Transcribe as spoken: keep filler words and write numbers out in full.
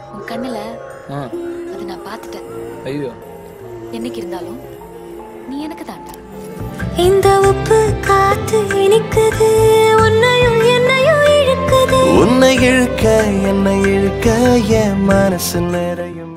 உன் கண்ணுல அது நான் பார்த்துட்டேன். ஐயோ என்னைக்கு இருந்தாலும் நீ எனக்கு தாண்டா. இந்த உப்பு காத்து இனிக்குது, உன்னையும் என்னையும் இழுக்குது. உன்னை இழுக்க என்னை இழுக்க என் மனசு நிறையும்.